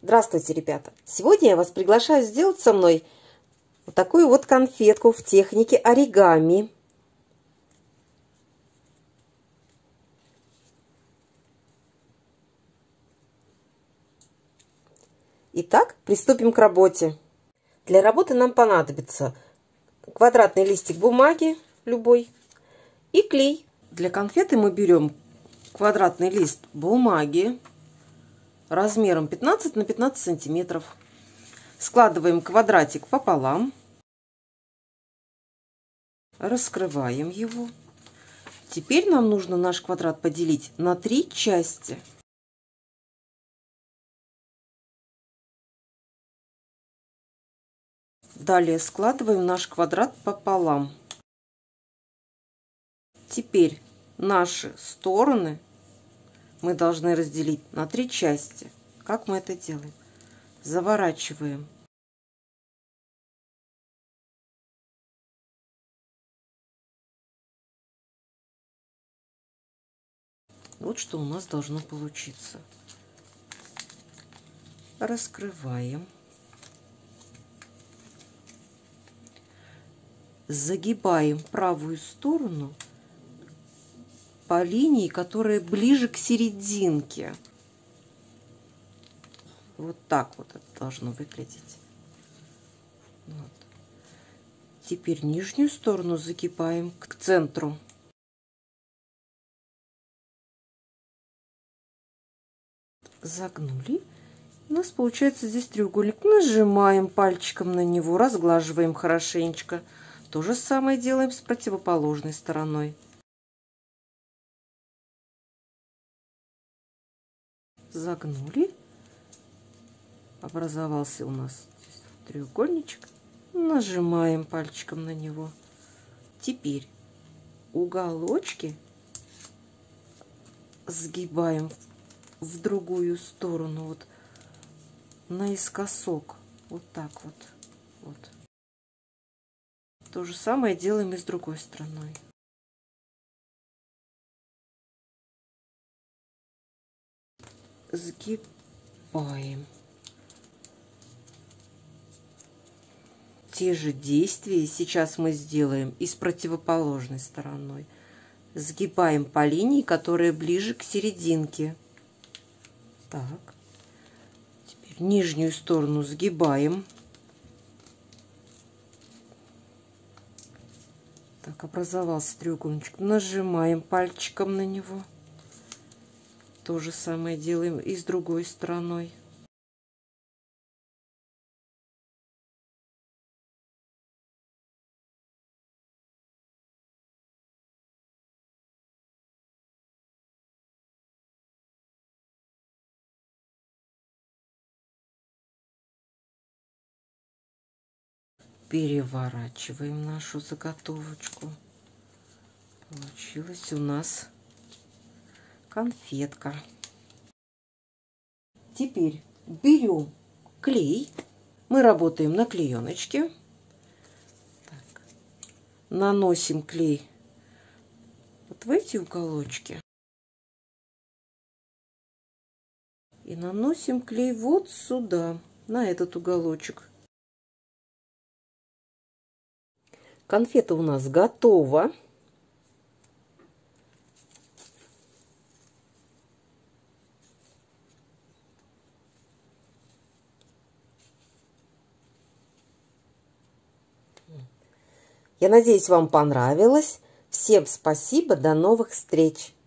Здравствуйте, ребята! Сегодня я вас приглашаю сделать со мной вот такую вот конфетку в технике оригами. Итак, приступим к работе. Для работы нам понадобится квадратный листик бумаги, любой, и клей. Для конфеты мы берем квадратный лист бумаги размером 15 на 15 сантиметров. Складываем квадратик пополам, раскрываем его. Теперь нам нужно наш квадрат поделить на 3 части. Далее складываем наш квадрат пополам. Теперь наши стороны мы должны разделить на 3 части. Как мы это делаем? Заворачиваем вот что у нас должно получиться. Раскрываем, загибаем правую сторону по линии, которая ближе к серединке. Вот так вот это должно выглядеть. Вот. Теперь нижнюю сторону загибаем к центру. Загнули. У нас получается здесь треугольник. Нажимаем пальчиком на него, разглаживаем хорошенечко. То же самое делаем с противоположной стороной. Загнули. Образовался у нас треугольничек. Нажимаем пальчиком на него. Теперь уголочки сгибаем в другую сторону, вот наискосок, вот так вот. Вот. То же самое делаем и с другой стороной. Сгибаем. Те же действия сейчас мы сделаем и с противоположной стороной. Сгибаем по линии, которая ближе к серединке. Так. Теперь нижнюю сторону сгибаем. Так, образовался треугольничек. Нажимаем пальчиком на него. То же самое делаем и с другой стороной. Переворачиваем нашу заготовочку. Получилась у нас конфетка. Теперь берем клей. Мы работаем на клееночке. Так. Наносим клей вот в эти уголочки. И наносим клей вот сюда, на этот уголочек. Конфета у нас готова. Я надеюсь, вам понравилось. Всем спасибо, до новых встреч!